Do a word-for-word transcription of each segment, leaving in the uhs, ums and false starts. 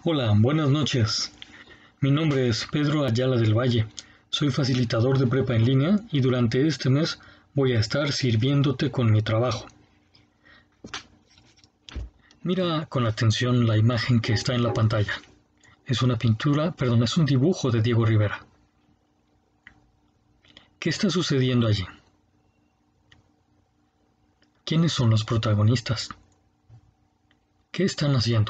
Hola, buenas noches. Mi nombre es Pedro Ayala del Valle. Soy facilitador de prepa en línea y durante este mes voy a estar sirviéndote con mi trabajo. Mira con atención la imagen que está en la pantalla. Es una pintura, perdón, es un dibujo de Diego Rivera. ¿Qué está sucediendo allí? ¿Quiénes son los protagonistas? ¿Qué están haciendo?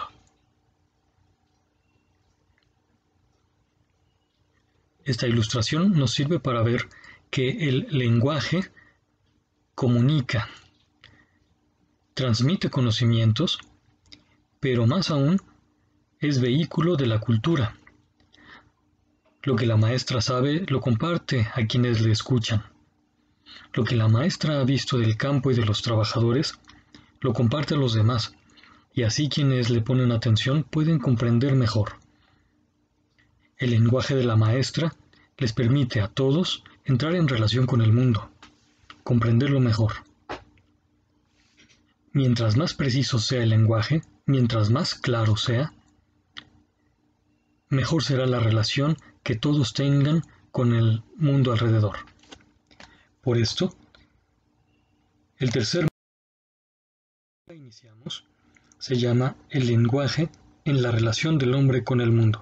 Esta ilustración nos sirve para ver que el lenguaje comunica, transmite conocimientos, pero más aún es vehículo de la cultura. Lo que la maestra sabe lo comparte a quienes le escuchan. Lo que la maestra ha visto del campo y de los trabajadores lo comparte a los demás, y así quienes le ponen atención pueden comprender mejor. El lenguaje de la maestra les permite a todos entrar en relación con el mundo, comprenderlo mejor. Mientras más preciso sea el lenguaje, mientras más claro sea, mejor será la relación que todos tengan con el mundo alrededor. Por esto, el tercer que iniciamos se llama el lenguaje en la relación del hombre con el mundo.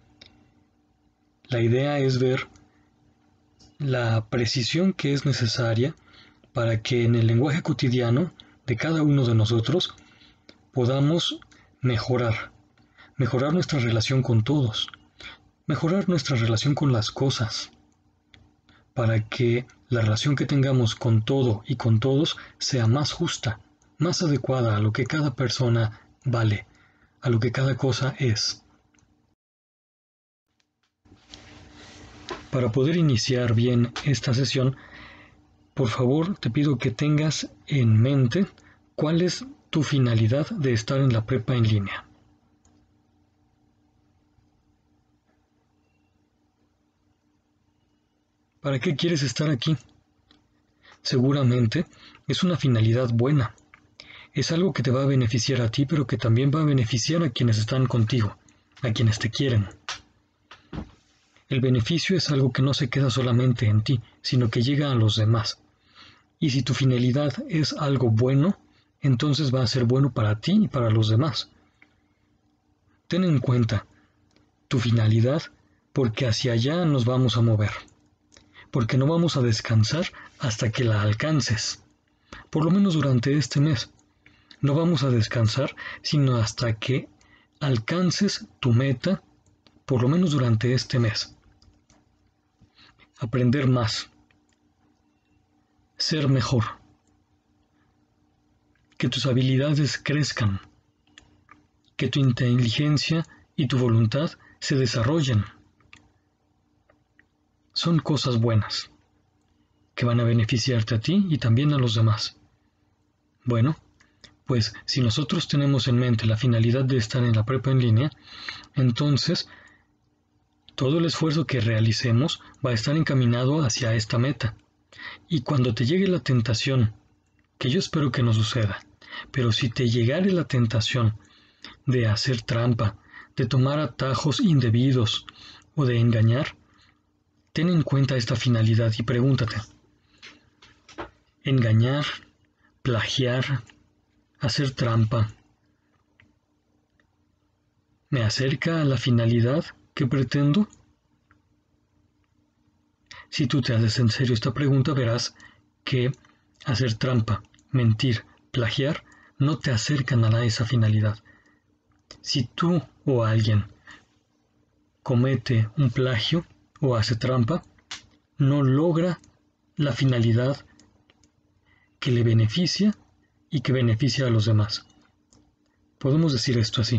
La idea es ver la precisión que es necesaria para que en el lenguaje cotidiano de cada uno de nosotros podamos mejorar, mejorar nuestra relación con todos, mejorar nuestra relación con las cosas, para que la relación que tengamos con todo y con todos sea más justa, más adecuada a lo que cada persona vale, a lo que cada cosa es. Para poder iniciar bien esta sesión, por favor te pido que tengas en mente cuál es tu finalidad de estar en la prepa en línea. ¿Para qué quieres estar aquí? Seguramente es una finalidad buena. Es algo que te va a beneficiar a ti, pero que también va a beneficiar a quienes están contigo, a quienes te quieren. El beneficio es algo que no se queda solamente en ti, sino que llega a los demás. Y si tu finalidad es algo bueno, entonces va a ser bueno para ti y para los demás. Ten en cuenta tu finalidad porque hacia allá nos vamos a mover. Porque no vamos a descansar hasta que la alcances. Por lo menos durante este mes. No vamos a descansar sino hasta que alcances tu meta, por lo menos durante este mes. Aprender más. Ser mejor. Que tus habilidades crezcan. Que tu inteligencia y tu voluntad se desarrollen. Son cosas buenas, que van a beneficiarte a ti y también a los demás. Bueno, pues si nosotros tenemos en mente la finalidad de estar en la prepa en línea, entonces todo el esfuerzo que realicemos va a estar encaminado hacia esta meta. Y cuando te llegue la tentación, que yo espero que no suceda, pero si te llegare la tentación de hacer trampa, de tomar atajos indebidos o de engañar, ten en cuenta esta finalidad y pregúntate: engañar, plagiar, hacer trampa, ¿me acerca a la finalidad que pretendo? Si tú te haces en serio esta pregunta, verás que hacer trampa, mentir, plagiar, no te acercan a esa finalidad. Si tú o alguien comete un plagio o hace trampa, no logra la finalidad que le beneficia y que beneficia a los demás. Podemos decir esto así: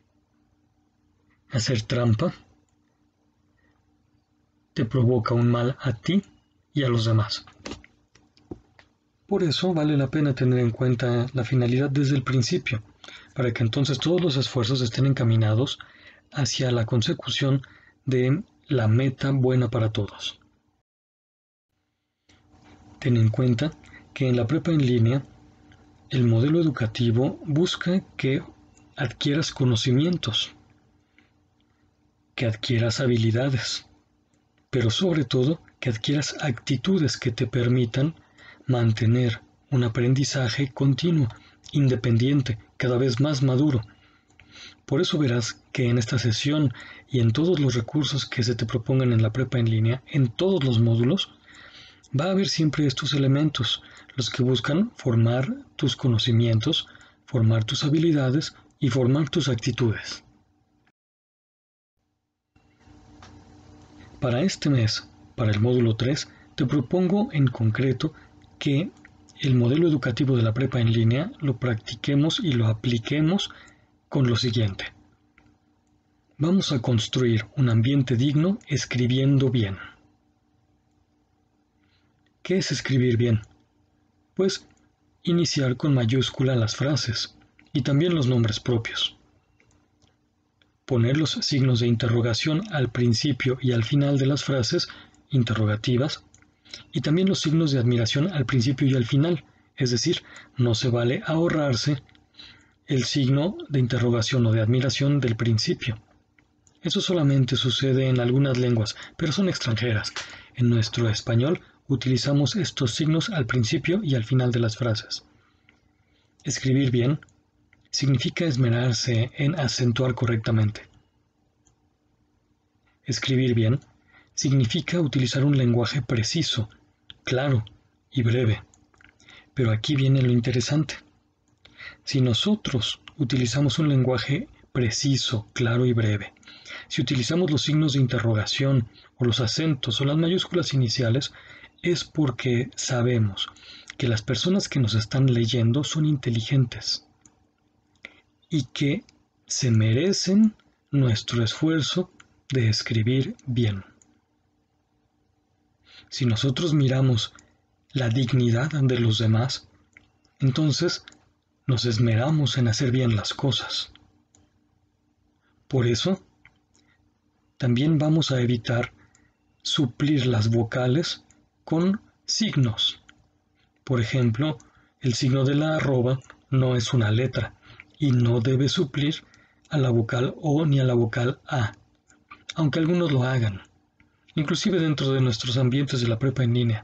hacer trampa te provoca un mal a ti y a los demás. Por eso vale la pena tener en cuenta la finalidad desde el principio, para que entonces todos los esfuerzos estén encaminados hacia la consecución de la meta buena para todos. Ten en cuenta que en la prepa en línea, el modelo educativo busca que adquieras conocimientos. que adquieras habilidades, pero sobre todo que adquieras actitudes que te permitan mantener un aprendizaje continuo, independiente, cada vez más maduro. Por eso verás que en esta sesión y en todos los recursos que se te propongan en la prepa en línea, en todos los módulos, va a haber siempre estos elementos, los que buscan formar tus conocimientos, formar tus habilidades y formar tus actitudes. Para este mes, para el módulo tres, te propongo en concreto que el modelo educativo de la prepa en línea lo practiquemos y lo apliquemos con lo siguiente. Vamos a construir un ambiente digno escribiendo bien. ¿Qué es escribir bien? Pues iniciar con mayúscula las frases y también los nombres propios. Poner los signos de interrogación al principio y al final de las frases interrogativas y también los signos de admiración al principio y al final, es decir, no se vale ahorrarse el signo de interrogación o de admiración del principio. Eso solamente sucede en algunas lenguas, pero son extranjeras. En nuestro español utilizamos estos signos al principio y al final de las frases. Escribir bien significa esmerarse en acentuar correctamente. Escribir bien significa utilizar un lenguaje preciso, claro y breve. Pero aquí viene lo interesante. Si nosotros utilizamos un lenguaje preciso, claro y breve, si utilizamos los signos de interrogación o los acentos o las mayúsculas iniciales, es porque sabemos que las personas que nos están leyendo son inteligentes y que se merecen nuestro esfuerzo de escribir bien. Si nosotros miramos la dignidad de los demás, entonces nos esmeramos en hacer bien las cosas. Por eso, también vamos a evitar suplir las vocales con signos. Por ejemplo, el signo de la arroba no es una letra y no debe suplir a la vocal O ni a la vocal A, aunque algunos lo hagan, inclusive dentro de nuestros ambientes de la prepa en línea.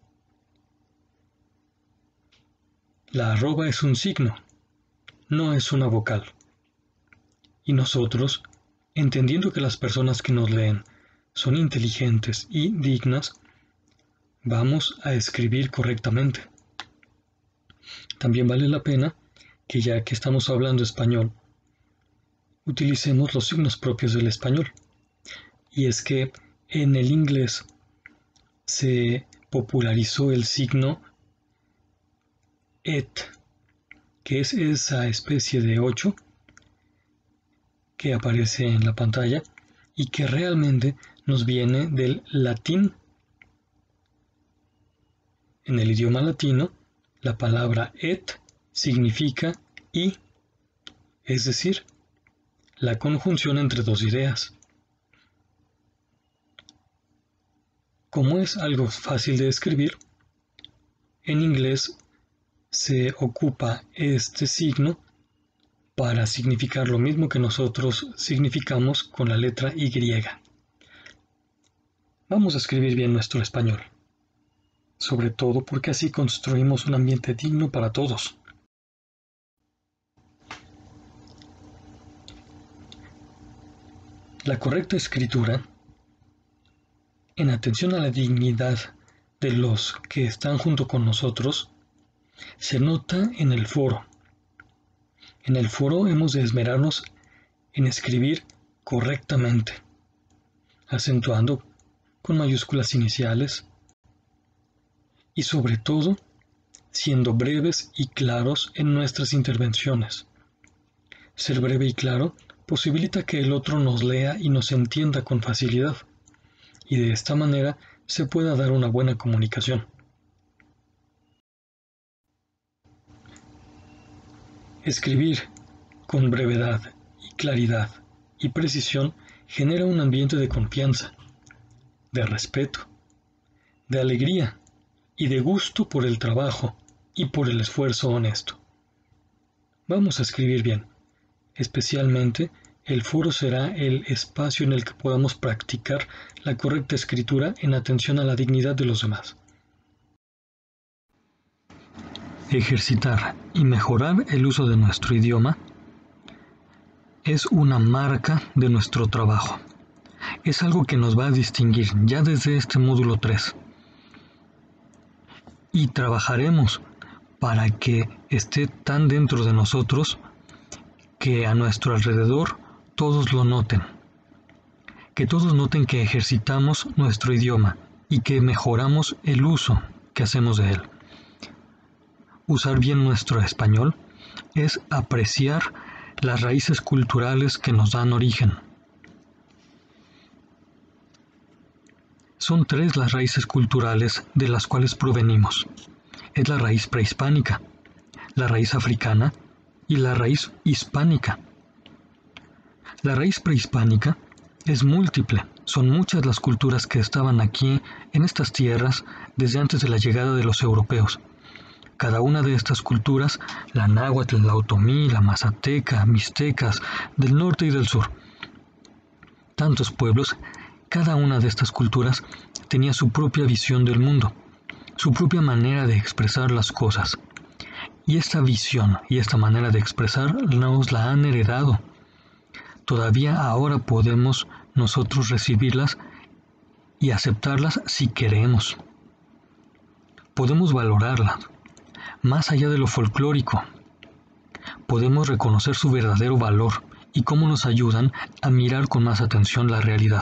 La arroba es un signo, no es una vocal. Y nosotros, entendiendo que las personas que nos leen son inteligentes y dignas, vamos a escribir correctamente. También vale la pena que, ya que estamos hablando español, utilicemos los signos propios del español. Y es que en el inglés se popularizó el signo et, que es esa especie de ocho que aparece en la pantalla y que realmente nos viene del latín. En el idioma latino, la palabra et significa y, es decir, la conjunción entre dos ideas. Como es algo fácil de escribir, en inglés se ocupa este signo para significar lo mismo que nosotros significamos con la letra Y. Vamos a escribir bien nuestro español, sobre todo porque así construimos un ambiente digno para todos. La correcta escritura, en atención a la dignidad de los que están junto con nosotros, se nota en el foro. En el foro hemos de esmerarnos en escribir correctamente, acentuando con mayúsculas iniciales y sobre todo siendo breves y claros en nuestras intervenciones. Ser breve y claro posibilita que el otro nos lea y nos entienda con facilidad, y de esta manera se pueda dar una buena comunicación. Escribir con brevedad y claridad y precisión genera un ambiente de confianza, de respeto, de alegría y de gusto por el trabajo y por el esfuerzo honesto. Vamos a escribir bien, especialmente el foro será el espacio en el que podamos practicar la correcta escritura en atención a la dignidad de los demás. Ejercitar y mejorar el uso de nuestro idioma es una marca de nuestro trabajo. Es algo que nos va a distinguir ya desde este módulo tres. Y trabajaremos para que esté tan dentro de nosotros que a nuestro alrededor todos lo noten. Que todos noten que ejercitamos nuestro idioma y que mejoramos el uso que hacemos de él. Usar bien nuestro español es apreciar las raíces culturales que nos dan origen. Son tres las raíces culturales de las cuales provenimos. Es la raíz prehispánica, la raíz africana y la raíz hispánica. La raíz prehispánica es múltiple. Son muchas las culturas que estaban aquí en estas tierras desde antes de la llegada de los europeos. Cada una de estas culturas, la náhuatl, la otomí, la mazateca, mixtecas, del norte y del sur. Tantos pueblos, cada una de estas culturas tenía su propia visión del mundo, su propia manera de expresar las cosas. Y esta visión y esta manera de expresar nos la han heredado. Todavía ahora podemos nosotros recibirlas y aceptarlas si queremos. Podemos valorarlas. Más allá de lo folclórico, podemos reconocer su verdadero valor y cómo nos ayudan a mirar con más atención la realidad.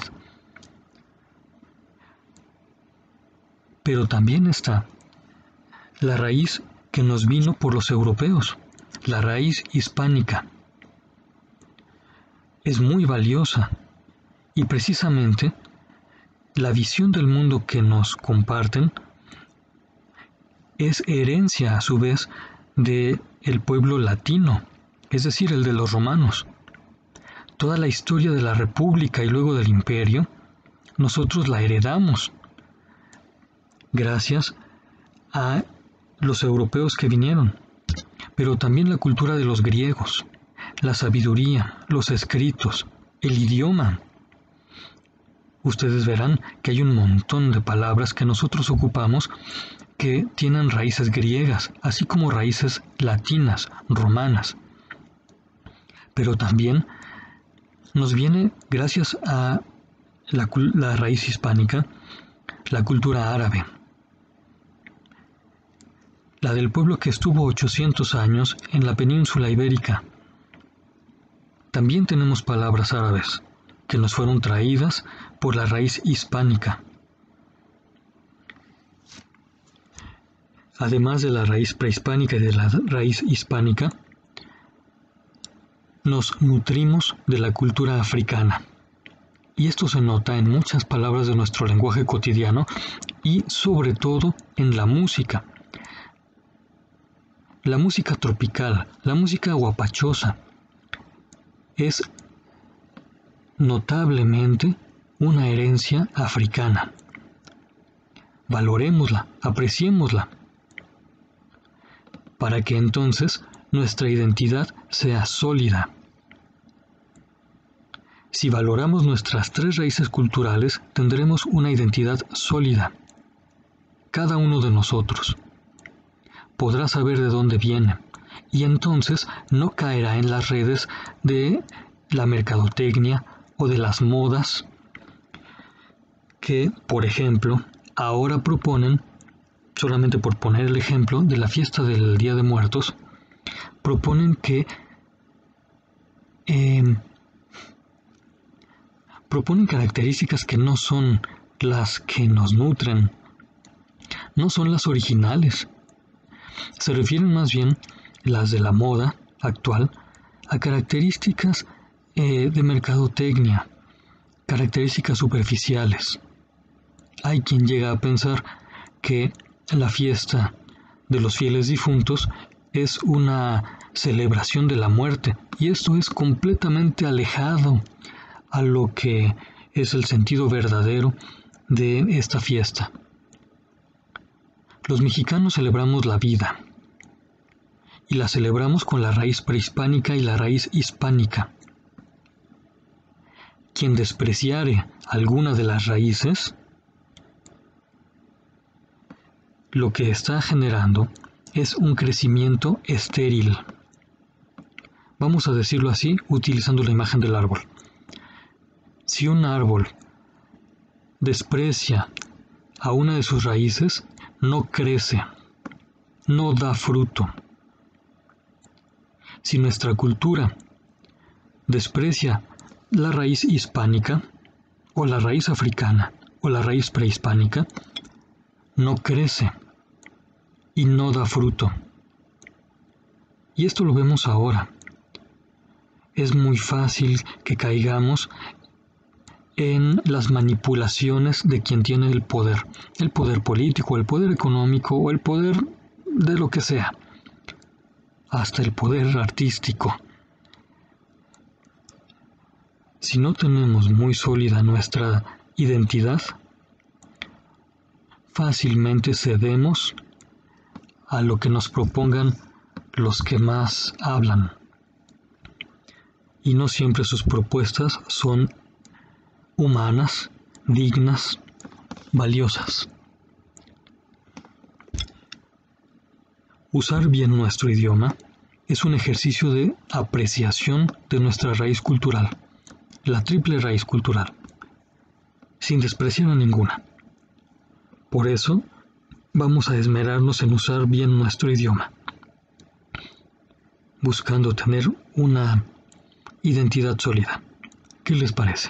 Pero también está la raíz que nos vino por los europeos, la raíz hispánica. Es muy valiosa y precisamente la visión del mundo que nos comparten es herencia a su vez de el pueblo latino, es decir, el de los romanos. Toda la historia de la República y luego del Imperio, nosotros la heredamos gracias a los europeos que vinieron, pero también la cultura de los griegos, la sabiduría, los escritos, el idioma. Ustedes verán que hay un montón de palabras que nosotros ocupamos que tienen raíces griegas, así como raíces latinas, romanas. Pero también nos viene, gracias a la, la raíz hispánica, la cultura árabe. La del pueblo que estuvo ochocientos años en la península ibérica. También tenemos palabras árabes que nos fueron traídas por la raíz hispánica. Además de la raíz prehispánica y de la raíz hispánica, nos nutrimos de la cultura africana. Y esto se nota en muchas palabras de nuestro lenguaje cotidiano y sobre todo en la música. La música tropical, la música guapachosa, es notablemente una herencia africana. Valorémosla, apreciémosla, para que entonces nuestra identidad sea sólida. Si valoramos nuestras tres raíces culturales, tendremos una identidad sólida. Cada uno de nosotros podrá saber de dónde viene, y entonces no caerá en las redes de la mercadotecnia o de las modas que, por ejemplo, ahora proponen, solamente por poner el ejemplo de la fiesta del Día de Muertos, proponen que eh, proponen características que no son las que nos nutren, no son las originales. Se refieren más bien las de la moda actual a características eh, de mercadotecnia, características superficiales. Hay quien llega a pensar que la fiesta de los fieles difuntos es una celebración de la muerte, y esto es completamente alejado a lo que es el sentido verdadero de esta fiesta. Los mexicanos celebramos la vida, y la celebramos con la raíz prehispánica y la raíz hispánica. quien despreciare alguna de las raíces, lo que está generando es un crecimiento estéril. Vamos a decirlo así, utilizando la imagen del árbol. Si un árbol desprecia a una de sus raíces, no crece, no da fruto. Si nuestra cultura desprecia la raíz hispánica, o la raíz africana, o la raíz prehispánica, no crece y no da fruto. Y esto lo vemos ahora. Es muy fácil que caigamos en las manipulaciones de quien tiene el poder, el poder político, el poder económico o el poder de lo que sea, hasta el poder artístico. Si no tenemos muy sólida nuestra identidad, fácilmente cedemos a lo que nos propongan los que más hablan. Y no siempre sus propuestas son humanas, dignas, valiosas. Usar bien nuestro idioma es un ejercicio de apreciación de nuestra raíz cultural, la triple raíz cultural, sin despreciar a ninguna. Por eso, vamos a esmerarnos en usar bien nuestro idioma, buscando tener una identidad sólida. ¿Qué les parece?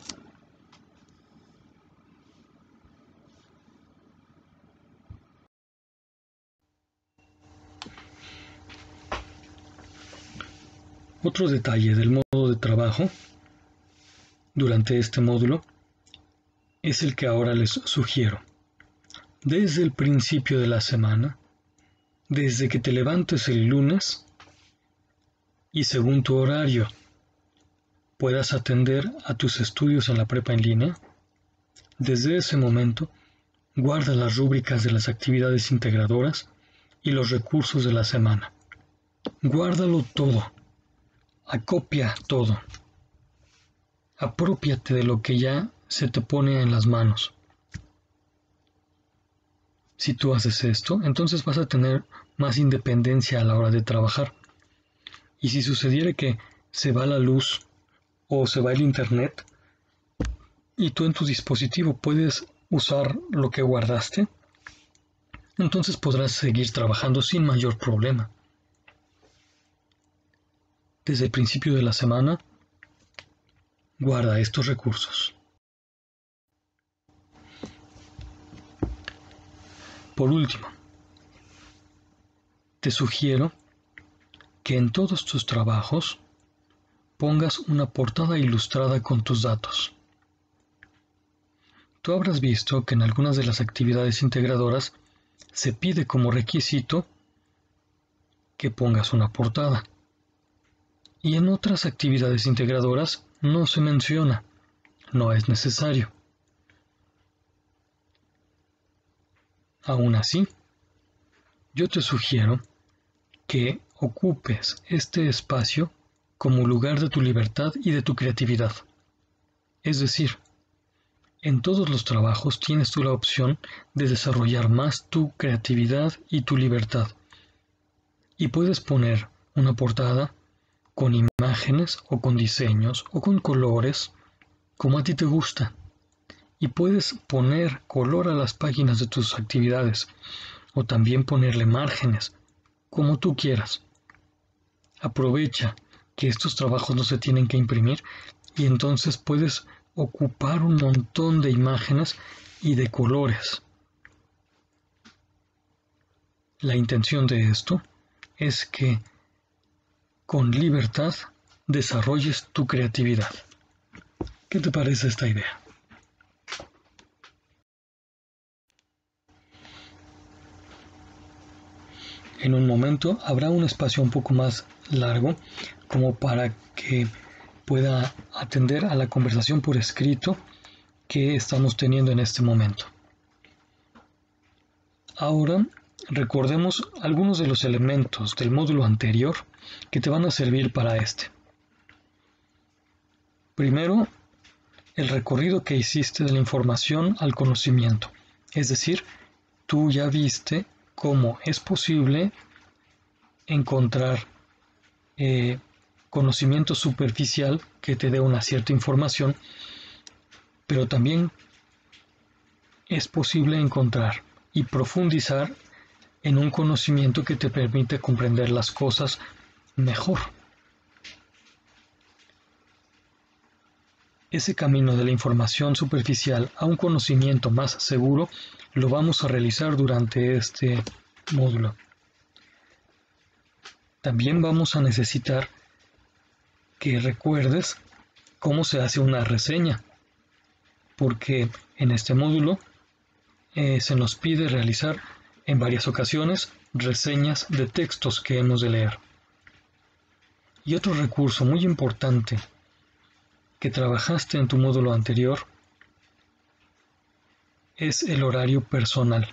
Otro detalle del modo de trabajo durante este módulo es el que ahora les sugiero. Desde el principio de la semana, desde que te levantes el lunes y según tu horario puedas atender a tus estudios en la prepa en línea, desde ese momento guarda las rúbricas de las actividades integradoras y los recursos de la semana. Guárdalo todo. Acopia todo. Aprópiate de lo que ya se te pone en las manos. Si tú haces esto, entonces vas a tener más independencia a la hora de trabajar. Y si sucediera que se va la luz o se va el internet y tú en tu dispositivo puedes usar lo que guardaste, entonces podrás seguir trabajando sin mayor problema. Desde el principio de la semana, guarda estos recursos. Por último, te sugiero que en todos tus trabajos pongas una portada ilustrada con tus datos. Tú habrás visto que en algunas de las actividades integradoras se pide como requisito que pongas una portada. Y en otras actividades integradoras no se menciona, no es necesario. Aún así, yo te sugiero que ocupes este espacio como lugar de tu libertad y de tu creatividad. Es decir, en todos los trabajos tienes tú la opción de desarrollar más tu creatividad y tu libertad. Y puedes poner una portada con imágenes o con diseños o con colores como a ti te gusta. Y puedes poner color a las páginas de tus actividades o también ponerle márgenes, como tú quieras. Aprovecha que estos trabajos no se tienen que imprimir y entonces puedes ocupar un montón de imágenes y de colores. La intención de esto es que con libertad desarrolles tu creatividad. ¿Qué te parece esta idea? En un momento habrá un espacio un poco más largo como para que pueda atender a la conversación por escrito que estamos teniendo en este momento. Ahora recordemos algunos de los elementos del módulo anterior que te van a servir para este. Primero, el recorrido que hiciste de la información al conocimiento. Es decir, tú ya viste cómo es posible encontrar eh, conocimiento superficial que te dé una cierta información, pero también es posible encontrar y profundizar en un conocimiento que te permite comprender las cosas mejor. Ese camino de la información superficial a un conocimiento más seguro lo vamos a realizar durante este módulo. También vamos a necesitar que recuerdes cómo se hace una reseña, porque en este módulo eh, se nos pide realizar en varias ocasiones reseñas de textos que hemos de leer. Y otro recurso muy importante que trabajaste en tu módulo anterior es el horario personal.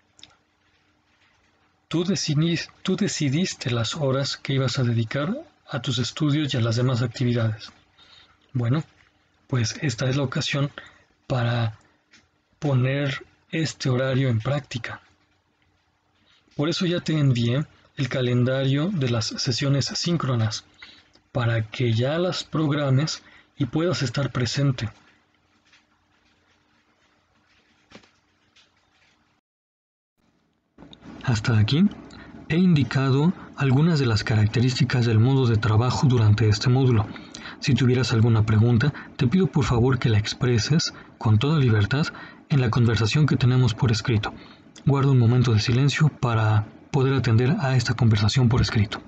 Tú decidiste, tú decidiste las horas que ibas a dedicar a tus estudios y a las demás actividades. Bueno, pues esta es la ocasión para poner este horario en práctica. Por eso ya te envié el calendario de las sesiones síncronas, para que ya las programes y puedas estar presente. Hasta aquí he indicado algunas de las características del modo de trabajo durante este módulo. Si tuvieras alguna pregunta, te pido por favor que la expreses con toda libertad en la conversación que tenemos por escrito. Guarda un momento de silencio para poder atender a esta conversación por escrito.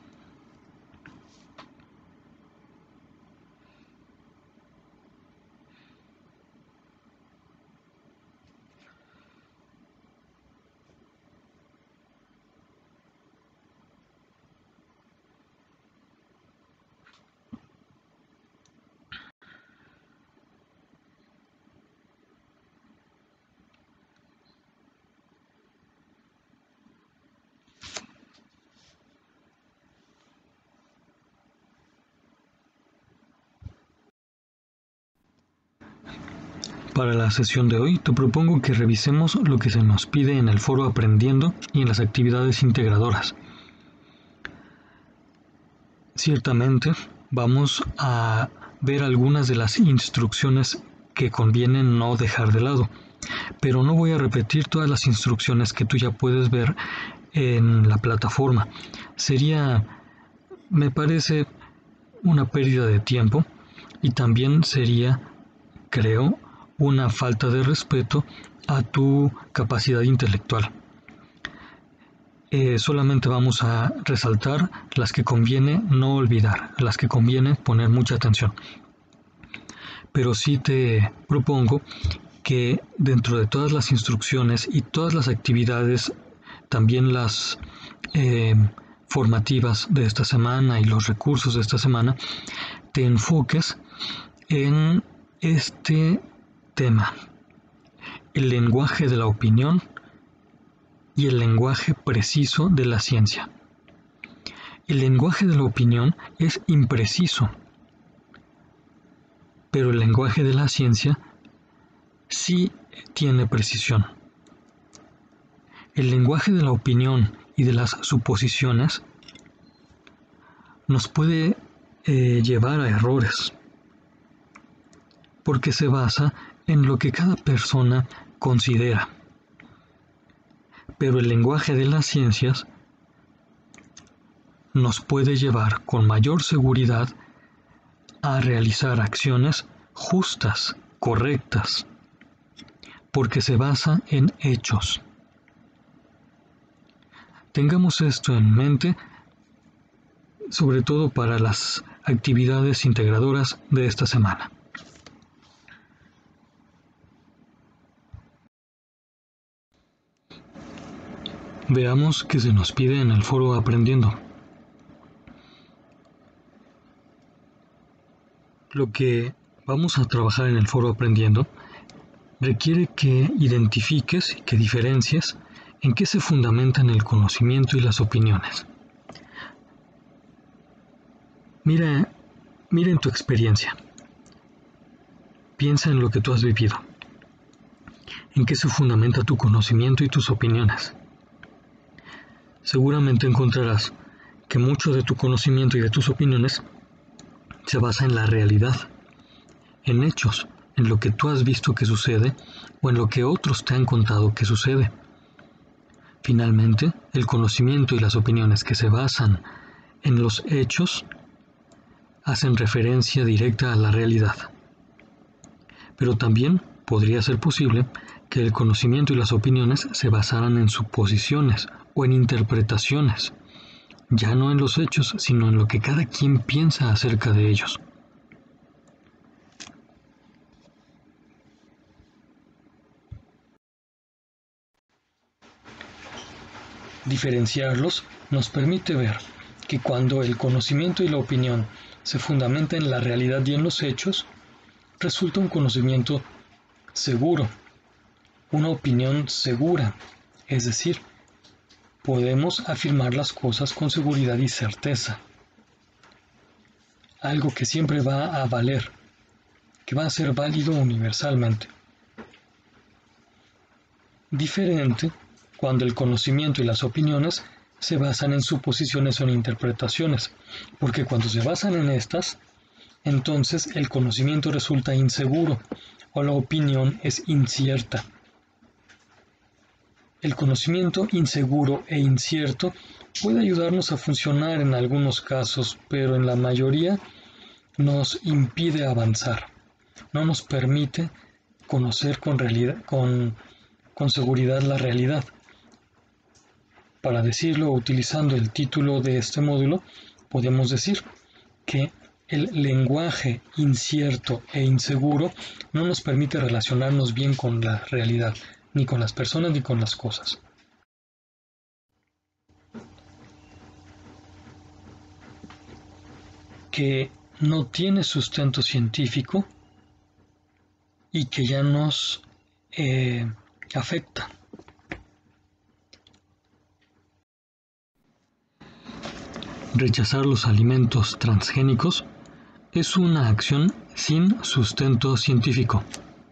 Para la sesión de hoy te propongo que revisemos lo que se nos pide en el foro Aprendiendo y en las actividades integradoras. Ciertamente vamos a ver algunas de las instrucciones que conviene no dejar de lado, pero no voy a repetir todas las instrucciones que tú ya puedes ver en la plataforma. Sería, me parece, una pérdida de tiempo y también sería, creo, una falta de respeto a tu capacidad intelectual. Eh, solamente vamos a resaltar las que conviene no olvidar, las que conviene poner mucha atención. Pero sí te propongo que dentro de todas las instrucciones y todas las actividades, también las eh, formativas de esta semana y los recursos de esta semana, te enfoques en este tema: el lenguaje de la opinión y el lenguaje preciso de la ciencia. El lenguaje de la opinión es impreciso, pero el lenguaje de la ciencia sí tiene precisión. El lenguaje de la opinión y de las suposiciones nos puede eh, llevar a errores, porque se basa en lo que cada persona considera. Pero el lenguaje de las ciencias nos puede llevar con mayor seguridad a realizar acciones justas, correctas, porque se basa en hechos. Tengamos esto en mente, sobre todo para las actividades integradoras de esta semana. Veamos qué se nos pide en el foro Aprendiendo. Lo que vamos a trabajar en el foro Aprendiendo requiere que identifiques y que diferencies en qué se fundamentan el conocimiento y las opiniones. Mira, mira en tu experiencia. Piensa en lo que tú has vivido. ¿En qué se fundamenta tu conocimiento y tus opiniones? Seguramente encontrarás que mucho de tu conocimiento y de tus opiniones se basa en la realidad, en hechos, en lo que tú has visto que sucede o en lo que otros te han contado que sucede. Finalmente, el conocimiento y las opiniones que se basan en los hechos hacen referencia directa a la realidad. Pero también podría ser posible que el conocimiento y las opiniones se basaran en suposiciones o en interpretaciones, ya no en los hechos, sino en lo que cada quien piensa acerca de ellos. Diferenciarlos nos permite ver que cuando el conocimiento y la opinión se fundamentan en la realidad y en los hechos, resulta un conocimiento seguro, una opinión segura, es decir, podemos afirmar las cosas con seguridad y certeza. Algo que siempre va a valer, que va a ser válido universalmente. Diferente cuando el conocimiento y las opiniones se basan en suposiciones o en interpretaciones, porque cuando se basan en estas, entonces el conocimiento resulta inseguro o la opinión es incierta. El conocimiento inseguro e incierto puede ayudarnos a funcionar en algunos casos, pero en la mayoría nos impide avanzar, no nos permite conocer con, realidad, con, con seguridad la realidad. Para decirlo utilizando el título de este módulo, podemos decir que el lenguaje incierto e inseguro no nos permite relacionarnos bien con la realidad, ni con las personas ni con las cosas. Que no tiene sustento científico y que ya nos eh, afecta. Rechazar los alimentos transgénicos es una acción sin sustento científico.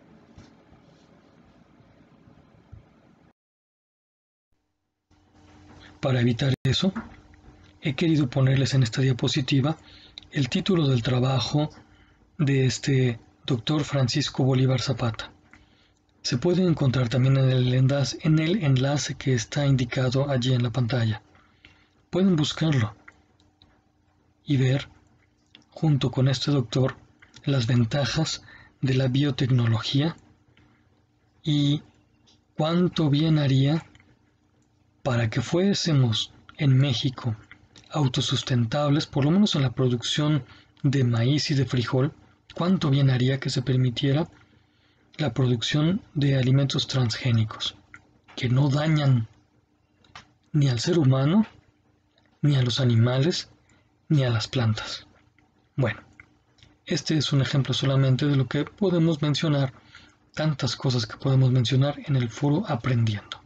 Para evitar eso, he querido ponerles en esta diapositiva el título del trabajo de este doctor Francisco Bolívar Zapata. Se puede encontrar también en el enlace, en el enlace que está indicado allí en la pantalla. Pueden buscarlo y ver, junto con este doctor, las ventajas de la biotecnología y cuánto bien haría para que fuésemos en México autosustentables, por lo menos en la producción de maíz y de frijol, cuánto bien haría que se permitiera la producción de alimentos transgénicos, que no dañan ni al ser humano, ni a los animales, ni a las plantas. Bueno, este es un ejemplo solamente de lo que podemos mencionar, tantas cosas que podemos mencionar en el foro Aprendiendo.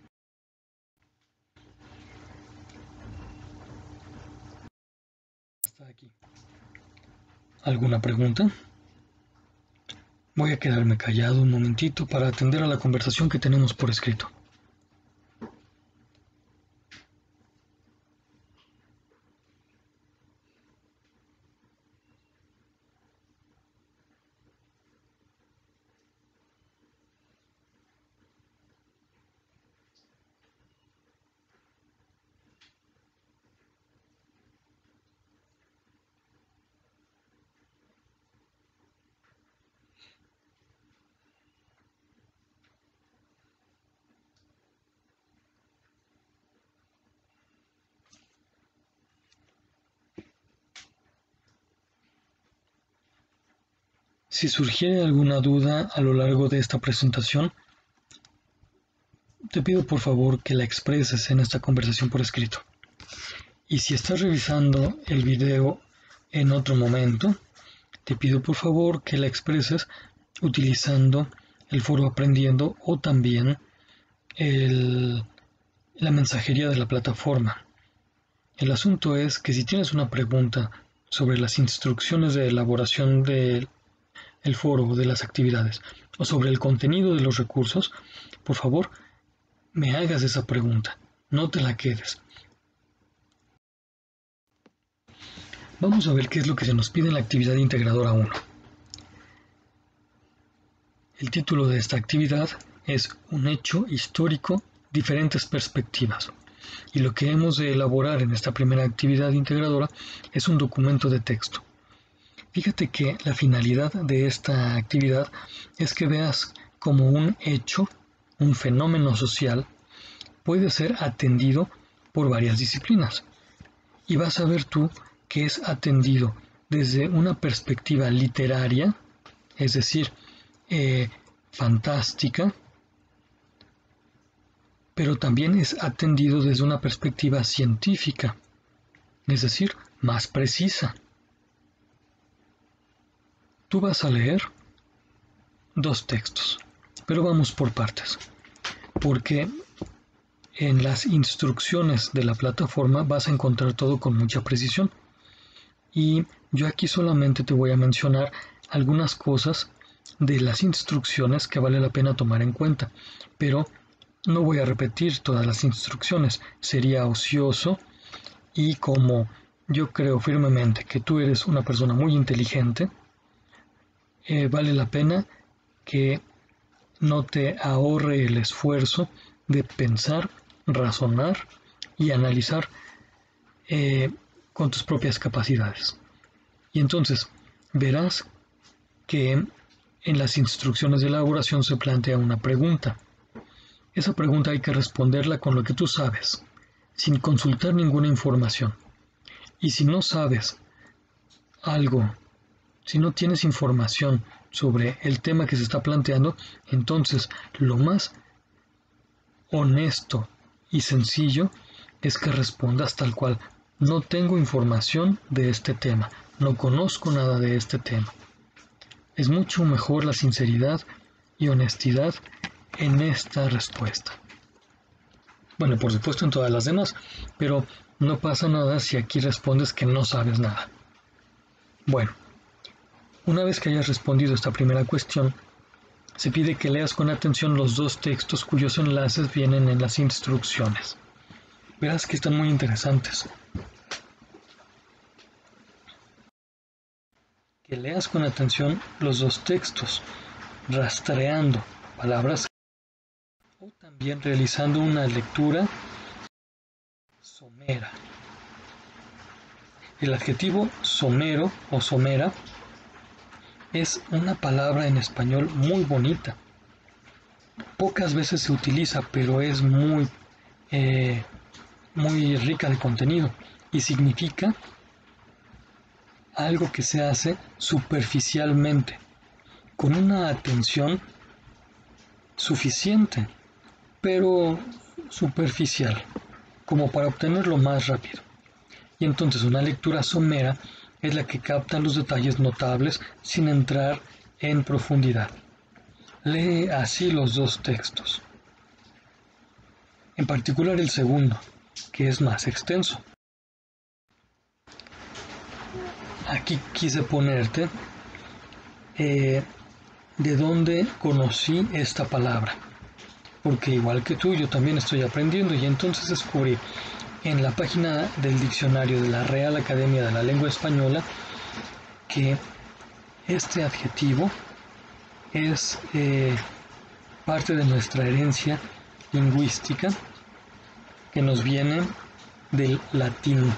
Hasta aquí. ¿Alguna pregunta? Voy a quedarme callado un momentito para atender a la conversación que tenemos por escrito. Si surgiere alguna duda a lo largo de esta presentación, te pido por favor que la expreses en esta conversación por escrito. Y si estás revisando el video en otro momento, te pido por favor que la expreses utilizando el foro Aprendiendo o también el, la mensajería de la plataforma. El asunto es que si tienes una pregunta sobre las instrucciones de elaboración de el foro de las actividades o sobre el contenido de los recursos, por favor, me hagas esa pregunta, no te la quedes. Vamos a ver qué es lo que se nos pide en la actividad integradora uno. El título de esta actividad es Un hecho histórico, diferentes perspectivas. Y lo que hemos de elaborar en esta primera actividad integradora es un documento de texto. Fíjate que la finalidad de esta actividad es que veas cómo un hecho, un fenómeno social, puede ser atendido por varias disciplinas. Y vas a ver tú que es atendido desde una perspectiva literaria, es decir, eh, fantástica, pero también es atendido desde una perspectiva científica, es decir, más precisa. Tú vas a leer dos textos, pero vamos por partes, porque en las instrucciones de la plataforma vas a encontrar todo con mucha precisión. Y yo aquí solamente te voy a mencionar algunas cosas de las instrucciones que vale la pena tomar en cuenta, pero no voy a repetir todas las instrucciones, sería ocioso, y como yo creo firmemente que tú eres una persona muy inteligente, eh, vale la pena que no te ahorre el esfuerzo de pensar, razonar y analizar eh, con tus propias capacidades. Y entonces verás que en las instrucciones de elaboración se plantea una pregunta. Esa pregunta hay que responderla con lo que tú sabes, sin consultar ninguna información. Y si no sabes algo, si no tienes información sobre el tema que se está planteando, entonces lo más honesto y sencillo es que respondas tal cual: no tengo información de este tema, no conozco nada de este tema. Es mucho mejor la sinceridad y honestidad en esta respuesta. Bueno, por supuesto en todas las demás, pero no pasa nada si aquí respondes que no sabes nada. Bueno, una vez que hayas respondido esta primera cuestión, se pide que leas con atención los dos textos cuyos enlaces vienen en las instrucciones. Verás que están muy interesantes. Que leas con atención los dos textos, rastreando palabras o también realizando una lectura somera. El adjetivo somero o somera es una palabra en español muy bonita. Pocas veces se utiliza, pero es muy, eh, muy rica de contenido y significa algo que se hace superficialmente, con una atención suficiente, pero superficial, como para obtenerlo más rápido. Y entonces una lectura somera es la que capta los detalles notables sin entrar en profundidad. Lee así los dos textos, en particular el segundo, que es más extenso. Aquí quise ponerte eh, de dónde conocí esta palabra, porque igual que tú yo también estoy aprendiendo, y entonces descubrí en la página del diccionario de la Real Academia de la Lengua Española que este adjetivo es eh, parte de nuestra herencia lingüística que nos viene del latín.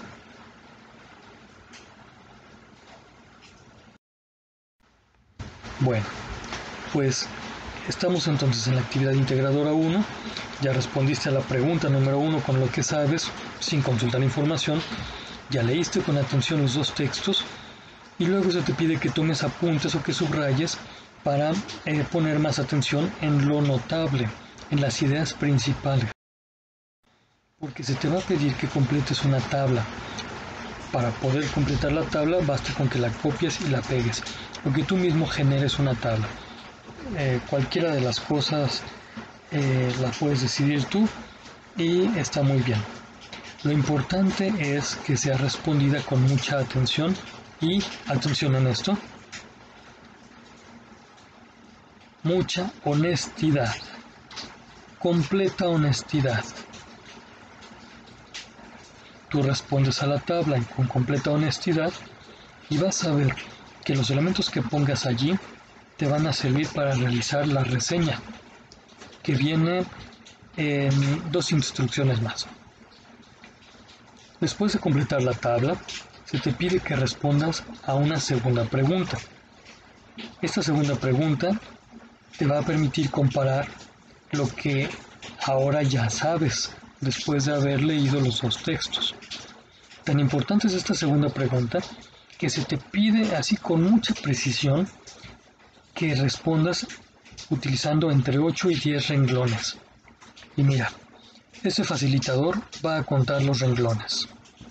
Bueno, pues estamos entonces en la actividad integradora uno. Ya respondiste a la pregunta número uno con lo que sabes, sin consultar información. Ya leíste con atención los dos textos y luego se te pide que tomes apuntes o que subrayes para eh, poner más atención en lo notable, en las ideas principales. Porque se te va a pedir que completes una tabla. Para poder completar la tabla basta con que la copies y la pegues, o que tú mismo generes una tabla. Eh, cualquiera de las cosas eh, la puedes decidir tú y está muy bien. Lo importante es que sea respondida con mucha atención y atención en esto. mucha honestidad, completa honestidad. Tú respondes a la tabla con completa honestidad y vas a ver que los elementos que pongas allí te van a servir para realizar la reseña, que viene en dos instrucciones más. Después de completar la tabla, se te pide que respondas a una segunda pregunta. Esta segunda pregunta te va a permitir comparar lo que ahora ya sabes después de haber leído los dos textos. Tan importante es esta segunda pregunta que se te pide así con mucha precisión que respondas utilizando entre ocho y diez renglones. Y mira, este facilitador va a contar los renglones.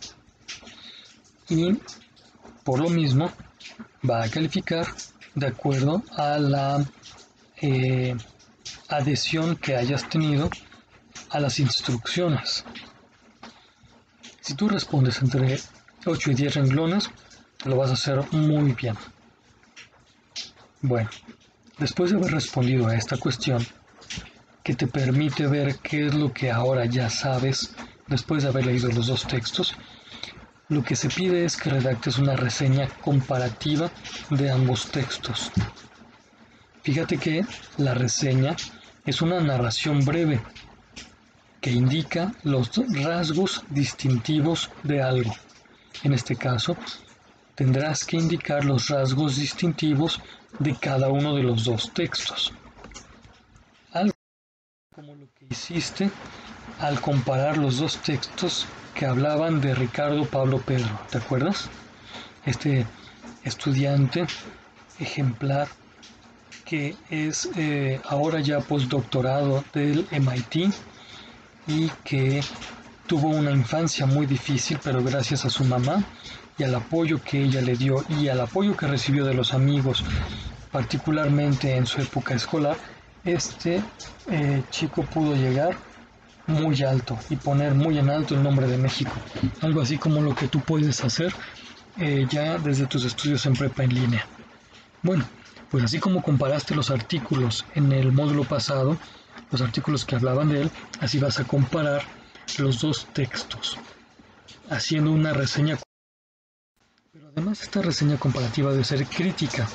Y por lo mismo va a calificar de acuerdo a la eh, adhesión que hayas tenido a las instrucciones. Si tú respondes entre ocho y diez renglones, lo vas a hacer muy bien. Bueno, después de haber respondido a esta cuestión, que te permite ver qué es lo que ahora ya sabes después de haber leído los dos textos, lo que se pide es que redactes una reseña comparativa de ambos textos. Fíjate que la reseña es una narración breve que indica los rasgos distintivos de algo. En este caso, tendrás que indicar los rasgos distintivos de cada uno de los dos textos. Algo como lo que hiciste al comparar los dos textos que hablaban de Ricardo Pablo Pedro, ¿te acuerdas? Este estudiante ejemplar que es eh, ahora ya postdoctorado del M I T y que tuvo una infancia muy difícil, pero gracias a su mamá y al apoyo que ella le dio y al apoyo que recibió de los amigos, particularmente en su época escolar, este eh, chico pudo llegar muy alto y poner muy en alto el nombre de México. Algo así como lo que tú puedes hacer eh, ya desde tus estudios en prepa en línea. Bueno, pues así como comparaste los artículos en el módulo pasado, los artículos que hablaban de él, así vas a comparar los dos textos, haciendo una reseña. Pero además esta reseña comparativa debe ser crítica.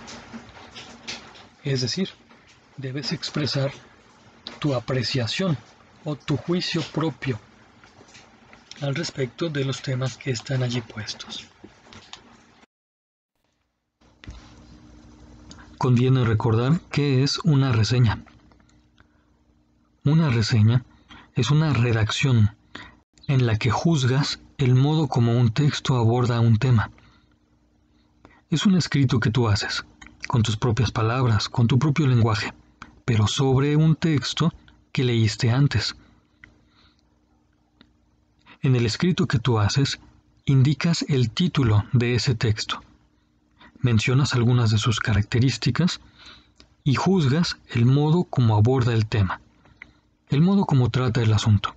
Es decir, debes expresar tu apreciación o tu juicio propio al respecto de los temas que están allí puestos. Conviene recordar qué es una reseña. Una reseña es una redacción en la que juzgas el modo como un texto aborda un tema. Es un escrito que tú haces, con tus propias palabras, con tu propio lenguaje, pero sobre un texto que leíste antes. En el escrito que tú haces, indicas el título de ese texto, mencionas algunas de sus características y juzgas el modo como aborda el tema, el modo como trata el asunto.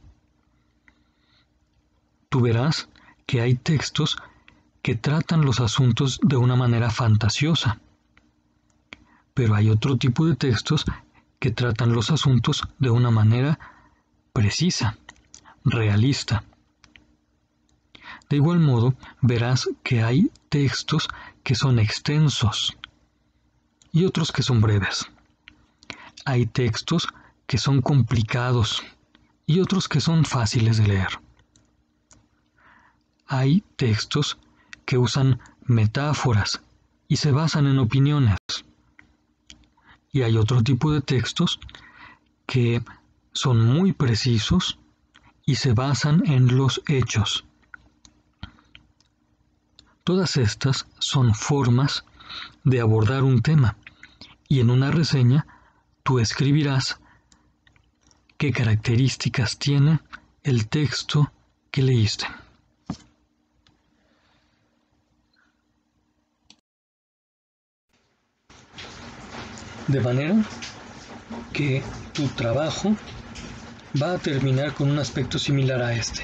Tú verás que hay textos que tratan los asuntos de una manera fantasiosa, pero hay otro tipo de textos que tratan los asuntos de una manera precisa, realista. De igual modo, verás que hay textos que son extensos y otros que son breves. Hay textos que son complicados y otros que son fáciles de leer. Hay textos que usan metáforas y se basan en opiniones. Y hay otro tipo de textos que son muy precisos y se basan en los hechos. Todas estas son formas de abordar un tema, y en una reseña tú escribirás qué características tiene el texto que leíste. De manera que tu trabajo va a terminar con un aspecto similar a este.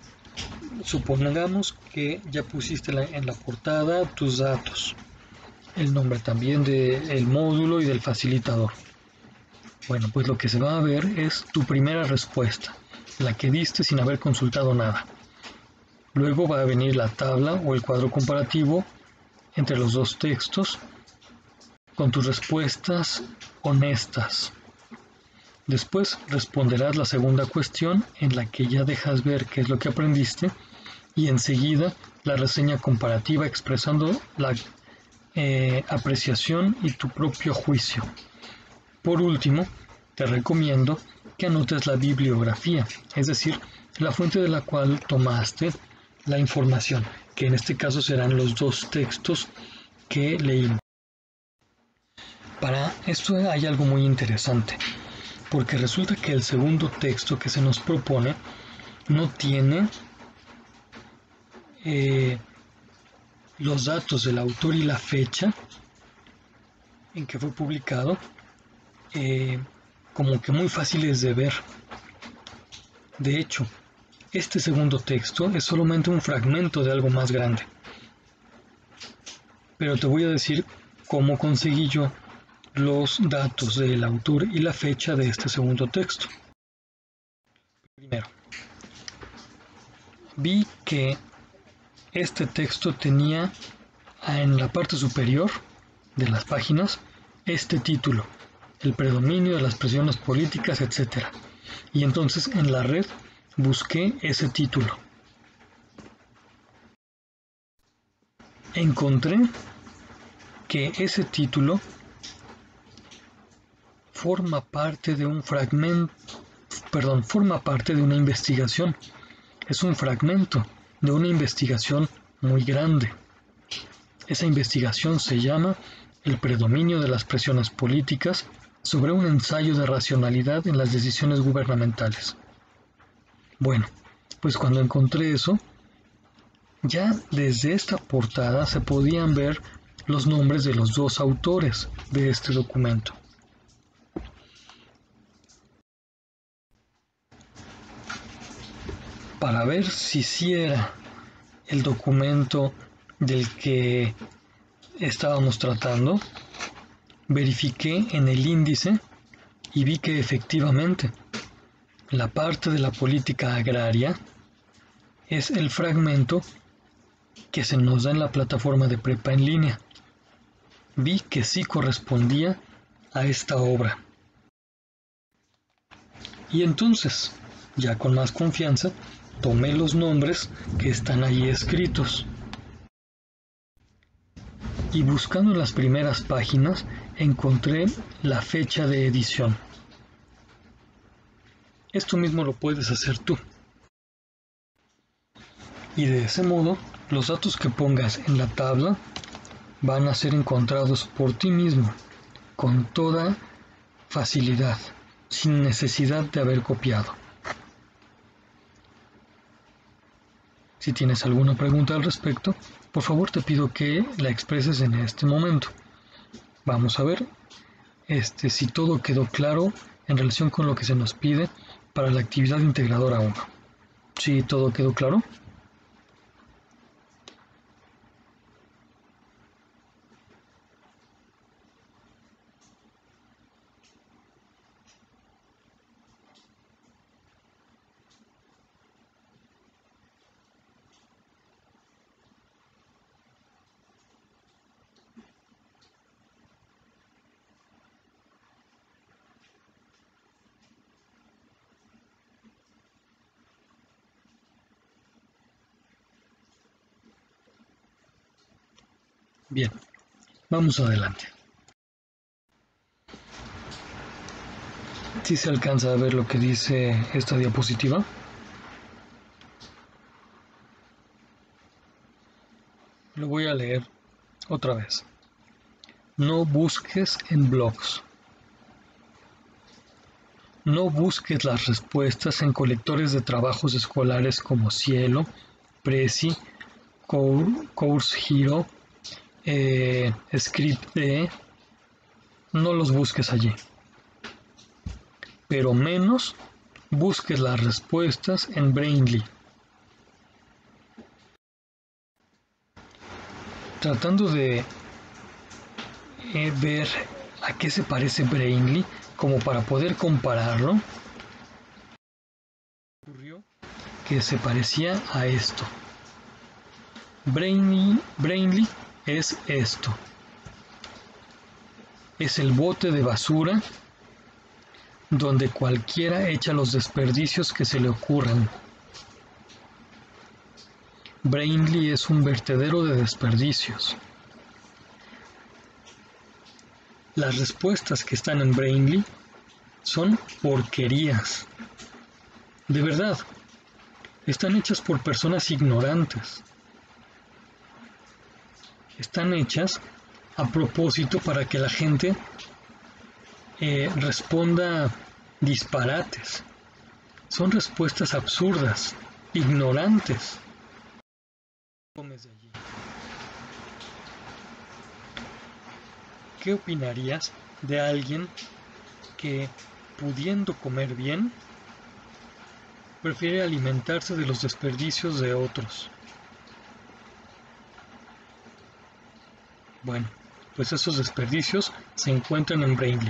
Supongamos que ya pusiste en la portada tus datos, el nombre también del módulo y del facilitador. Bueno, pues lo que se va a ver es tu primera respuesta, la que diste sin haber consultado nada. Luego va a venir la tabla o el cuadro comparativo entre los dos textos con tus respuestas honestas. Después responderás la segunda cuestión en la que ya dejas ver qué es lo que aprendiste y enseguida la reseña comparativa expresando la eh, apreciación y tu propio juicio. Por último, te recomiendo que anotes la bibliografía, es decir, la fuente de la cual tomaste la información, que en este caso serán los dos textos que leímos. Para esto hay algo muy interesante, porque resulta que el segundo texto que se nos propone no tiene eh, los datos del autor y la fecha en que fue publicado eh, como que muy fáciles de ver. De hecho, este segundo texto es solamente un fragmento de algo más grande. Pero te voy a decir cómo conseguí yo los datos del autor y la fecha de este segundo texto. Primero, vi que este texto tenía en la parte superior de las páginas este título: el predominio de las presiones políticas, etcétera. Y entonces en la red busqué ese título. Encontré que ese título forma parte de un fragmento, perdón, forma parte de una investigación. Es un fragmento de una investigación muy grande. Esa investigación se llama El predominio de las presiones políticas sobre un ensayo de racionalidad en las decisiones gubernamentales. Bueno, pues cuando encontré eso, ya desde esta portada se podían ver los nombres de los dos autores de este documento. Para ver si sí era el documento del que estábamos tratando, verifiqué en el índice y vi que efectivamente la parte de la política agraria es el fragmento que se nos da en la plataforma de prepa en línea. Vi que sí correspondía a esta obra. Y entonces, ya con más confianza, tomé los nombres que están ahí escritos. Y buscando en las primeras páginas, encontré la fecha de edición. Esto mismo lo puedes hacer tú. Y de ese modo, los datos que pongas en la tabla van a ser encontrados por ti mismo, con toda facilidad, sin necesidad de haber copiado. Si tienes alguna pregunta al respecto, por favor te pido que la expreses en este momento. Vamos a ver este, si todo quedó claro en relación con lo que se nos pide para la actividad integradora uno. ¿Sí todo quedó claro? Bien, vamos adelante. ¿Sí se alcanza a ver lo que dice esta diapositiva? Lo voy a leer otra vez. No busques en blogs. No busques las respuestas en colectores de trabajos escolares como Cielo, Prezi, Course Hero, eh, Script.de. No los busques allí. Pero menos busques las respuestas en Brainly. Tratando de eh, ver a qué se parece Brainly, como para poder compararlo, ocurrió que se parecía a esto. Brainly, Brainly es esto. Es el bote de basura donde cualquiera echa los desperdicios que se le ocurran. Brainly es un vertedero de desperdicios. Las respuestas que están en Brainly son porquerías. De verdad, están hechas por personas ignorantes. Están hechas a propósito para que la gente eh, responda disparates. Son respuestas absurdas, ignorantes. ¿Qué opinarías de alguien que, pudiendo comer bien, prefiere alimentarse de los desperdicios de otros? Bueno, pues esos desperdicios se encuentran en Brainly.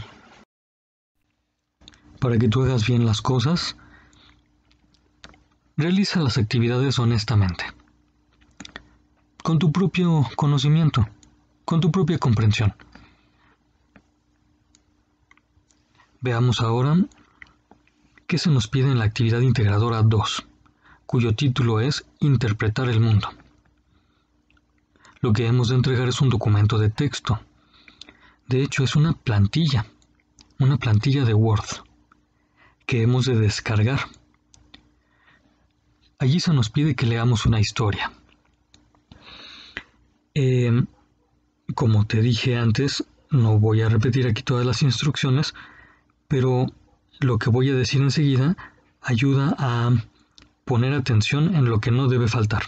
Para que tú hagas bien las cosas, realiza las actividades honestamente, con tu propio conocimiento, con tu propia comprensión. Veamos ahora qué se nos pide en la actividad integradora dos, cuyo título es Interpretar el mundo. Lo que hemos de entregar es un documento de texto. De hecho, es una plantilla, una plantilla de Word, que hemos de descargar. Allí se nos pide que leamos una historia. Eh, como te dije antes, no voy a repetir aquí todas las instrucciones, pero lo que voy a decir enseguida ayuda a poner atención en lo que no debe faltar.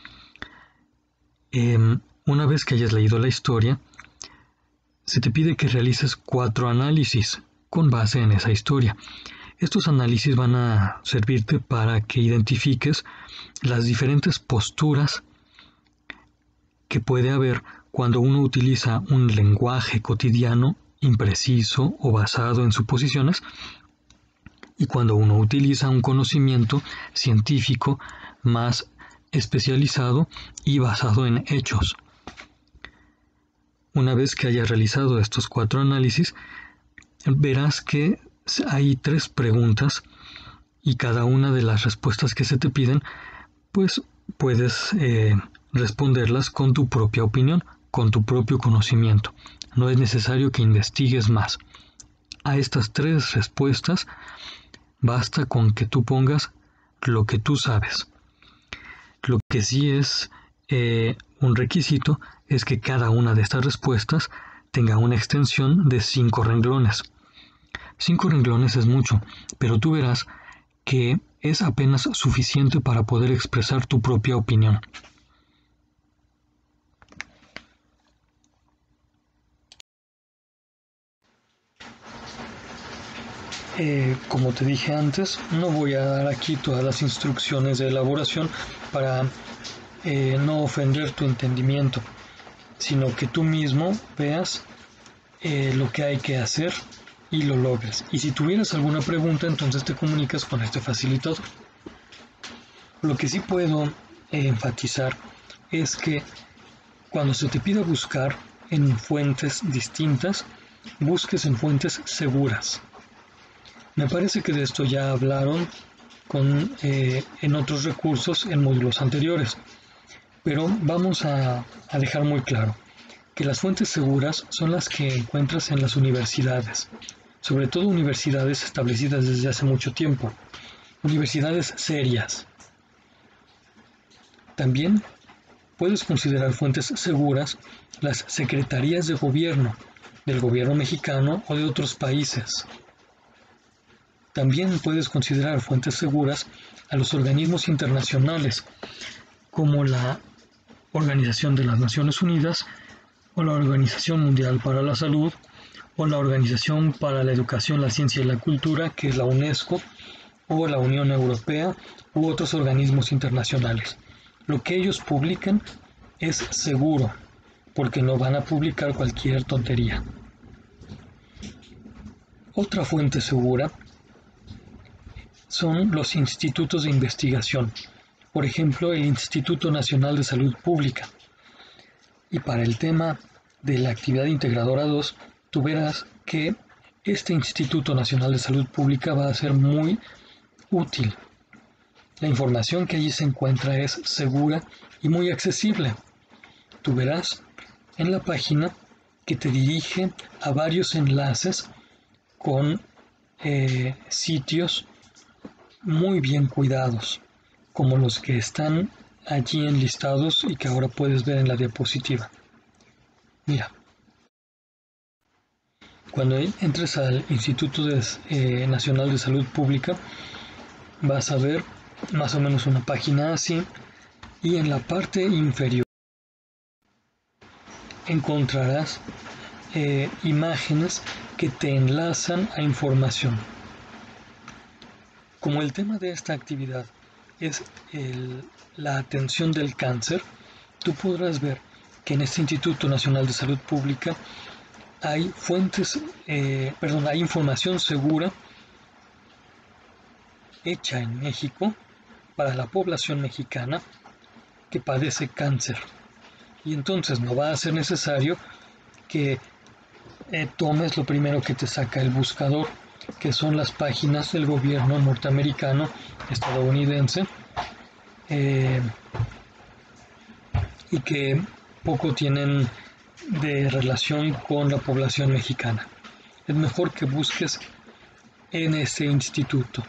Eh, una vez que hayas leído la historia, se te pide que realices cuatro análisis con base en esa historia. Estos análisis van a servirte para que identifiques las diferentes posturas que puede haber cuando uno utiliza un lenguaje cotidiano impreciso o basado en suposiciones, y cuando uno utiliza un conocimiento científico más especializado y basado en hechos. Una vez que hayas realizado estos cuatro análisis, verás que hay tres preguntas y cada una de las respuestas que se te piden, pues puedes eh, responderlas con tu propia opinión, con tu propio conocimiento. No es necesario que investigues más. A estas tres respuestas basta con que tú pongas lo que tú sabes. Lo que sí es eh, un requisito es que cada una de estas respuestas tenga una extensión de cinco renglones. Cinco renglones es mucho, pero tú verás que es apenas suficiente para poder expresar tu propia opinión. Eh, como te dije antes, no voy a dar aquí todas las instrucciones de elaboración para eh, no ofender tu entendimiento, sino que tú mismo veas eh, lo que hay que hacer y lo logres. Y si tuvieras alguna pregunta, entonces te comunicas con este facilitador. Lo que sí puedo eh, enfatizar es que cuando se te pida buscar en fuentes distintas, busques en fuentes seguras. Me parece que de esto ya hablaron con, eh, en otros recursos en módulos anteriores, pero vamos a, a dejar muy claro que las fuentes seguras son las que encuentras en las universidades, sobre todo universidades establecidas desde hace mucho tiempo, universidades serias. También puedes considerar fuentes seguras las secretarías de gobierno, del gobierno mexicano o de otros países. También puedes considerar fuentes seguras a los organismos internacionales, como la Organización de las Naciones Unidas, o la Organización Mundial para la Salud, o la Organización para la Educación, la Ciencia y la Cultura, que es la UNESCO, o la Unión Europea, u otros organismos internacionales. Lo que ellos publican es seguro, porque no van a publicar cualquier tontería. Otra fuente segura son los institutos de investigación, por ejemplo el Instituto Nacional de Salud Pública. Y para el tema de la actividad integradora dos, tú verás que este Instituto Nacional de Salud Pública va a ser muy útil. La información que allí se encuentra es segura y muy accesible. Tú verás en la página que te dirige a varios enlaces con eh, sitios muy bien cuidados, como los que están allí enlistados y que ahora puedes ver en la diapositiva. Mira, cuando entres al Instituto de, eh, Nacional de Salud Pública, vas a ver más o menos una página así, y en la parte inferior encontrarás eh, imágenes que te enlazan a información. Como el tema de esta actividad es el, la atención del cáncer, tú podrás ver que en este Instituto Nacional de Salud Pública hay fuentes, eh, perdón, hay información segura hecha en México para la población mexicana que padece cáncer. Y entonces no va a ser necesario que eh, tomes lo primero que te saca el buscador, que son las páginas del gobierno norteamericano, estadounidense, eh, y que poco tienen de relación con la población mexicana. Es mejor que busques en ese instituto.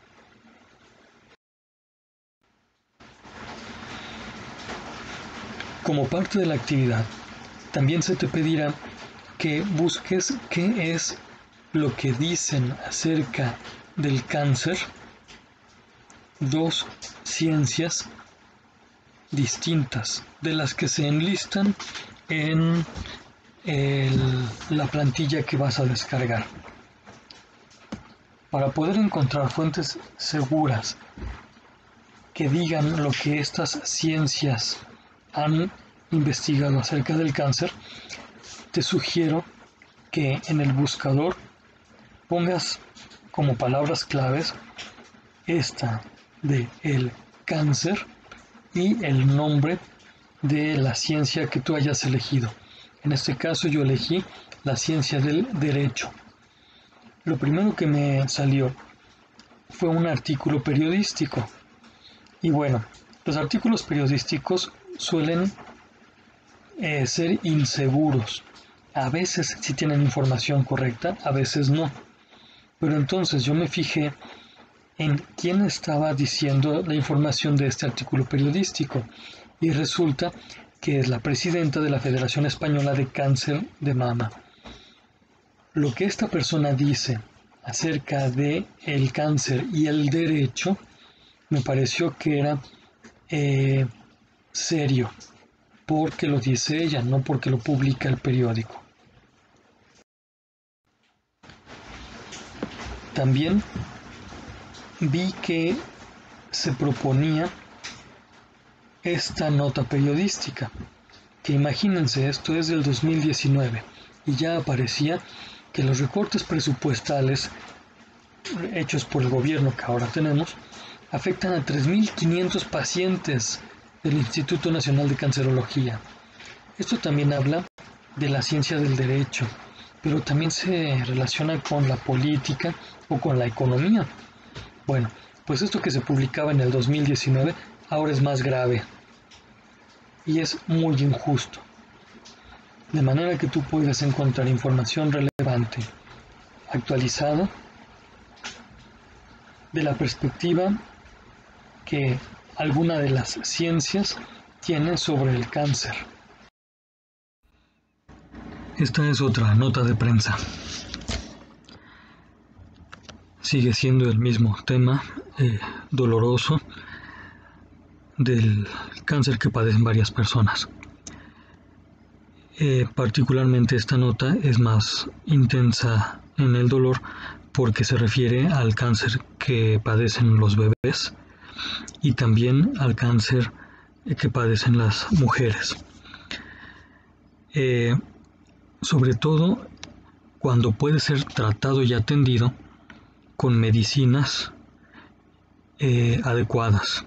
Como parte de la actividad, también se te pedirá que busques qué es lo que dicen acerca del cáncer dos ciencias distintas de las que se enlistan en el, la plantilla que vas a descargar. Para poder encontrar fuentes seguras que digan lo que estas ciencias han investigado acerca del cáncer, te sugiero que en el buscador pongas como palabras claves esta de el cáncer y el nombre de la ciencia que tú hayas elegido. En este caso yo elegí la ciencia del derecho. Lo primero que me salió fue un artículo periodístico. Y bueno, los artículos periodísticos suelen eh, ser inseguros. A veces sí tienen información correcta, a veces no. Pero entonces yo me fijé en quién estaba diciendo la información de este artículo periodístico. Y resulta que es la presidenta de la Federación Española de Cáncer de Mama. Lo que esta persona dice acerca de el cáncer y el derecho me pareció que era eh, serio, porque lo dice ella, no porque lo publica el periódico. También vi que se proponía esta nota periodística, que imagínense, esto es del dos mil diecinueve, y ya aparecía que los recortes presupuestales hechos por el gobierno que ahora tenemos afectan a tres mil quinientos pacientes del Instituto Nacional de Cancerología. Esto también habla de la ciencia del derecho, pero también se relaciona con la política o con la economía. Bueno, pues esto que se publicaba en el dos mil diecinueve ahora es más grave y es muy injusto. De manera que tú puedes encontrar información relevante, actualizada, de la perspectiva que alguna de las ciencias tiene sobre el cáncer. Esta es otra nota de prensa. Sigue siendo el mismo tema eh, doloroso del cáncer que padecen varias personas. Eh, particularmente esta nota es más intensa en el dolor porque se refiere al cáncer que padecen los bebés y también al cáncer que padecen las mujeres. eh, sobre todo cuando puede ser tratado y atendido con medicinas eh, adecuadas.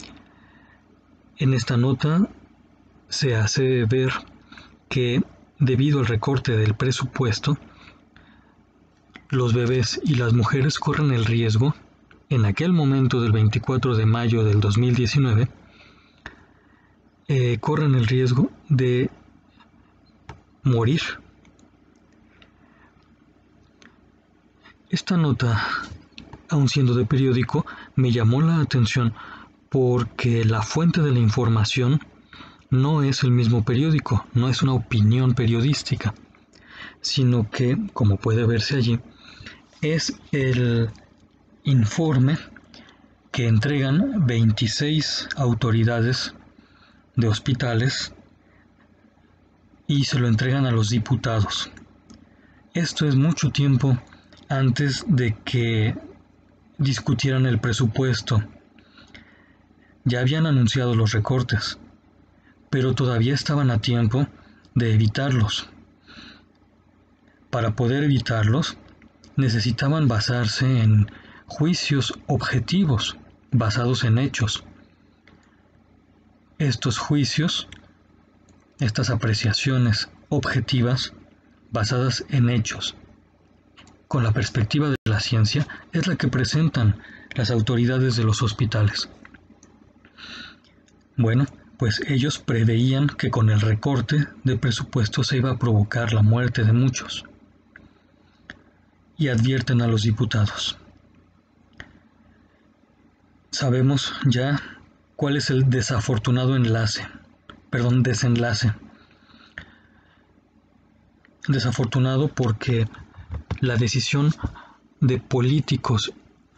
En esta nota se hace ver que debido al recorte del presupuesto, los bebés y las mujeres corren el riesgo, en aquel momento del veinticuatro de mayo del dos mil diecinueve, eh, corren el riesgo de morir. Esta nota, aun siendo de periódico, me llamó la atención porque la fuente de la información no es el mismo periódico, no es una opinión periodística, sino que, como puede verse allí, es el informe que entregan veintiséis autoridades de hospitales y se lo entregan a los diputados. Esto es mucho tiempo antes de que discutieran el presupuesto. Ya habían anunciado los recortes, pero todavía estaban a tiempo de evitarlos. Para poder evitarlos, necesitaban basarse en juicios objetivos, basados en hechos. Estos juicios, estas apreciaciones objetivas, basadas en hechos, con la perspectiva de la ciencia, es la que presentan las autoridades de los hospitales. Bueno, pues ellos preveían que con el recorte de presupuesto se iba a provocar la muerte de muchos. Y advierten a los diputados. Sabemos ya cuál es el desafortunado enlace, perdón, desenlace. Desafortunado porque la decisión de políticos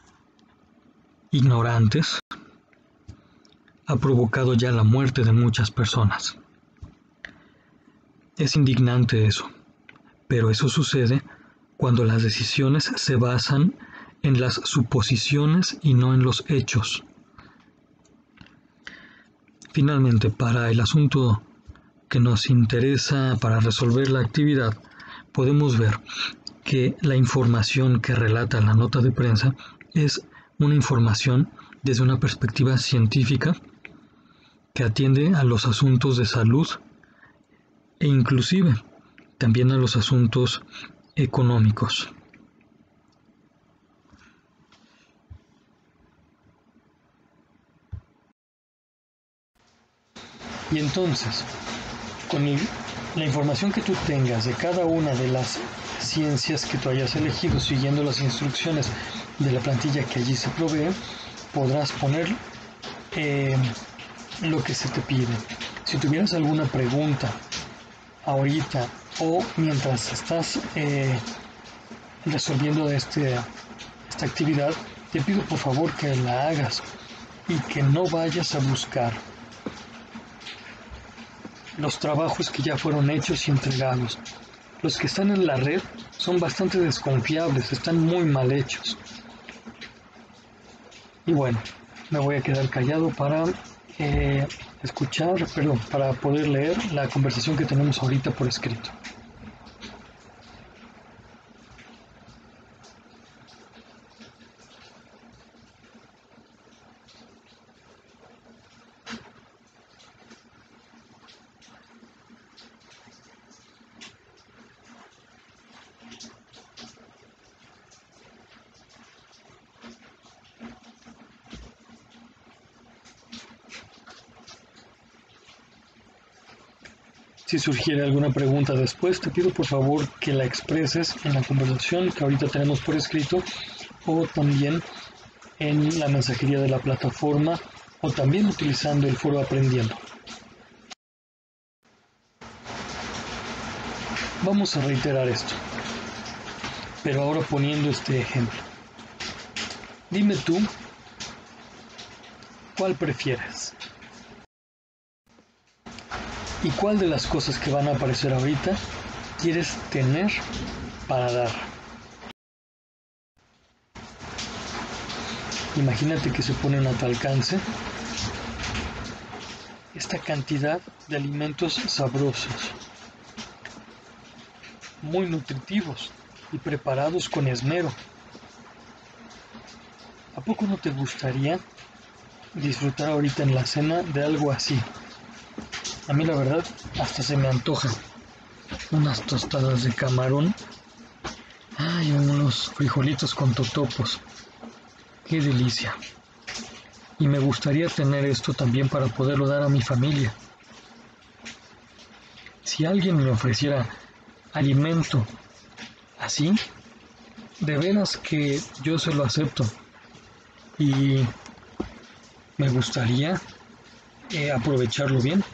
ignorantes ha provocado ya la muerte de muchas personas. Es indignante eso, pero eso sucede cuando las decisiones se basan en las suposiciones y no en los hechos. Finalmente, para el asunto que nos interesa para resolver la actividad, podemos ver que la información que relata la nota de prensa es una información desde una perspectiva científica que atiende a los asuntos de salud e inclusive también a los asuntos económicos. Y entonces, con el, la información que tú tengas de cada una de las ciencias que tú hayas elegido, siguiendo las instrucciones de la plantilla que allí se provee, podrás poner eh, lo que se te pide. Si tuvieras alguna pregunta ahorita o mientras estás eh, resolviendo este, esta actividad, te pido por favor que la hagas y que no vayas a buscar los trabajos que ya fueron hechos y entregados. Los que están en la red son bastante desconfiables, están muy mal hechos. Y bueno, me voy a quedar callado para eh, escuchar, perdón, para poder leer la conversación que tenemos ahorita por escrito. Si surgiera alguna pregunta después, te pido por favor que la expreses en la conversación que ahorita tenemos por escrito o también en la mensajería de la plataforma o también utilizando el foro Aprendiendo. Vamos a reiterar esto, pero ahora poniendo este ejemplo. Dime tú, ¿cuál prefieres? ¿Y cuál de las cosas que van a aparecer ahorita quieres tener para dar? Imagínate que se ponen a tu alcance esta cantidad de alimentos sabrosos, muy nutritivos y preparados con esmero. ¿A poco no te gustaría disfrutar ahorita en la cena de algo así? A mí la verdad hasta se me antoja. Unas tostadas de camarón. Ay, unos frijolitos con totopos. ¡Qué delicia! Y me gustaría tener esto también para poderlo dar a mi familia. Si alguien me ofreciera alimento así, de veras que yo se lo acepto. Y me gustaría eh, aprovecharlo bien.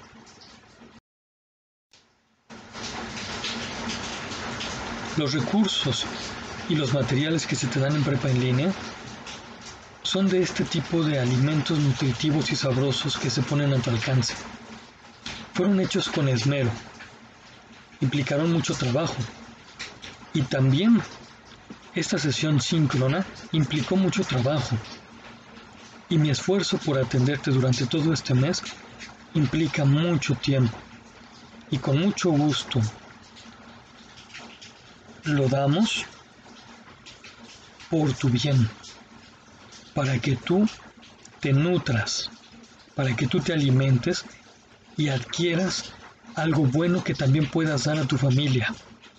Los recursos y los materiales que se te dan en prepa en línea son de este tipo de alimentos nutritivos y sabrosos que se ponen a tu alcance. Fueron hechos con esmero, implicaron mucho trabajo y también esta sesión síncrona implicó mucho trabajo y mi esfuerzo por atenderte durante todo este mes implica mucho tiempo y con mucho gusto lo damos por tu bien, para que tú te nutras, para que tú te alimentes y adquieras algo bueno que también puedas dar a tu familia.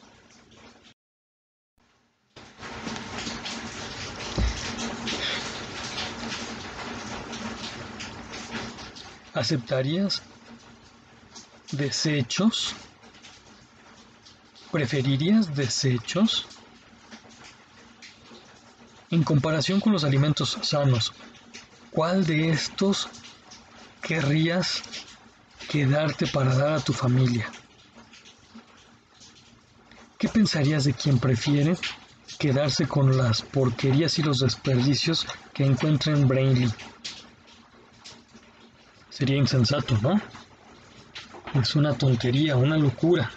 ¿Aceptarías desechos? ¿Preferirías desechos? En comparación con los alimentos sanos, ¿cuál de estos querrías quedarte para dar a tu familia? ¿Qué pensarías de quien prefiere quedarse con las porquerías y los desperdicios que encuentra en Brainly? Sería insensato, ¿no? Es una tontería, una locura.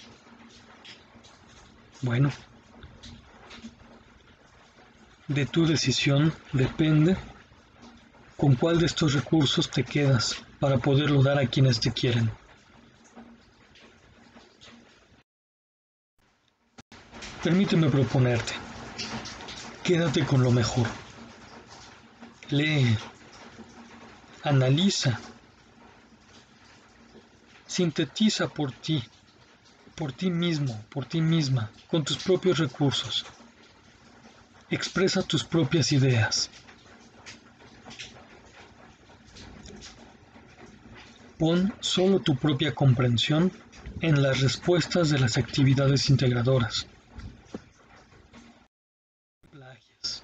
Bueno, de tu decisión depende con cuál de estos recursos te quedas para poderlo dar a quienes te quieren. Permíteme proponerte, quédate con lo mejor. Lee, analiza, sintetiza por ti, por ti mismo, por ti misma, con tus propios recursos. Expresa tus propias ideas. Pon solo tu propia comprensión en las respuestas de las actividades integradoras. Plagias.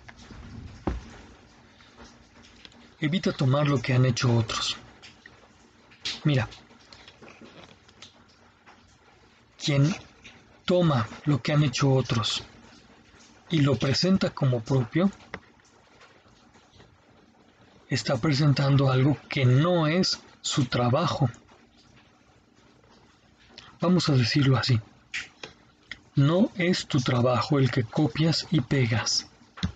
Evita tomar lo que han hecho otros. Mira, quien toma lo que han hecho otros y lo presenta como propio, está presentando algo que no es su trabajo. Vamos a decirlo así. No es tu trabajo el que copias y pegas.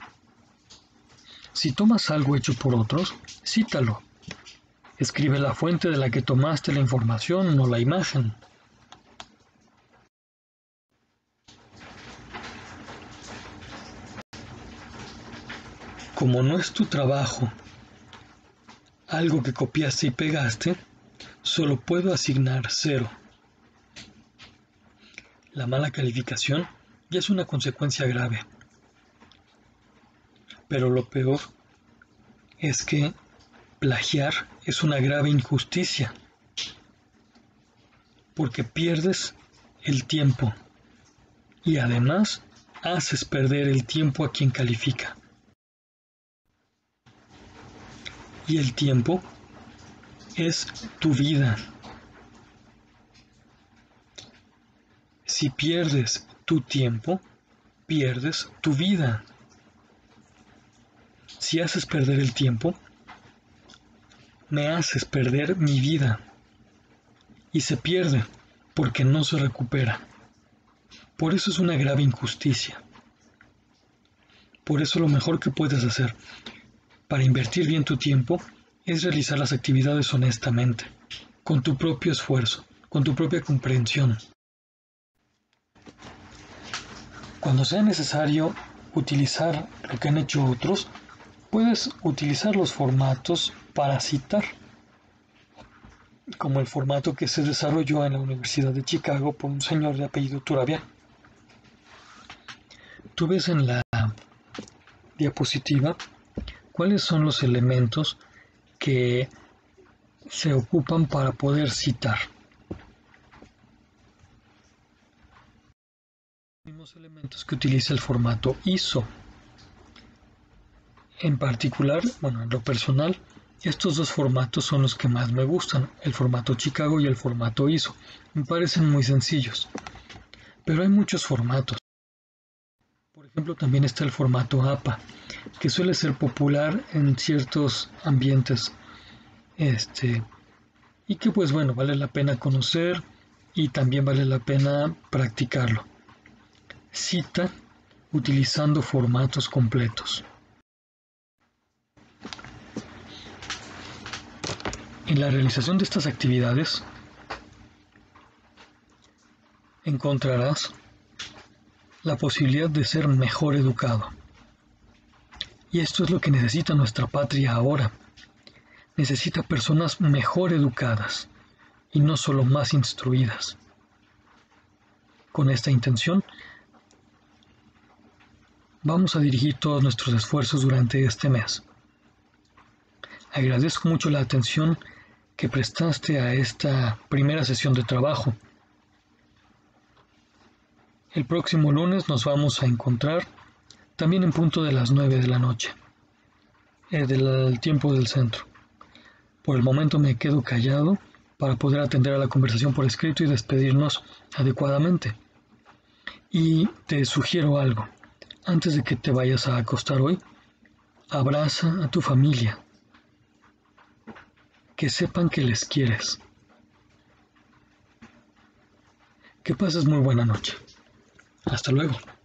Si tomas algo hecho por otros, cítalo. Escribe la fuente de la que tomaste la información o la imagen. Como no es tu trabajo algo que copiaste y pegaste, solo puedo asignar cero. La mala calificación ya es una consecuencia grave. Pero lo peor es que plagiar es una grave injusticia, porque pierdes el tiempo y además haces perder el tiempo a quien califica. Y el tiempo es tu vida. Si pierdes tu tiempo, pierdes tu vida. Si haces perder el tiempo, me haces perder mi vida. Y se pierde porque no se recupera. Por eso es una grave injusticia. Por eso lo mejor que puedes hacer para invertir bien tu tiempo es realizar las actividades honestamente, con tu propio esfuerzo, con tu propia comprensión. Cuando sea necesario utilizar lo que han hecho otros, puedes utilizar los formatos para citar, como el formato que se desarrolló en la Universidad de Chicago por un señor de apellido Turabian. Tú ves en la diapositiva cuáles son los elementos que se ocupan para poder citar. Los mismos elementos que utiliza el formato I S O. En particular, bueno, en lo personal, estos dos formatos son los que más me gustan, el formato Chicago y el formato I S O. Me parecen muy sencillos, pero hay muchos formatos. Por ejemplo, también está el formato A P A, que suele ser popular en ciertos ambientes, este, y que pues bueno, vale la pena conocer y también vale la pena practicarlo. Cita utilizando formatos completos. En la realización de estas actividades encontrarás la posibilidad de ser mejor educado. Y esto es lo que necesita nuestra patria ahora. Necesita personas mejor educadas y no solo más instruidas. Con esta intención, vamos a dirigir todos nuestros esfuerzos durante este mes. Agradezco mucho la atención que prestaste a esta primera sesión de trabajo. El próximo lunes nos vamos a encontrar también en punto de las nueve de la noche, eh, del tiempo del centro. Por el momento me quedo callado para poder atender a la conversación por escrito y despedirnos adecuadamente. Y te sugiero algo. Antes de que te vayas a acostar hoy, abraza a tu familia. Que sepan que les quieres. Que pases muy buena noche. Hasta luego.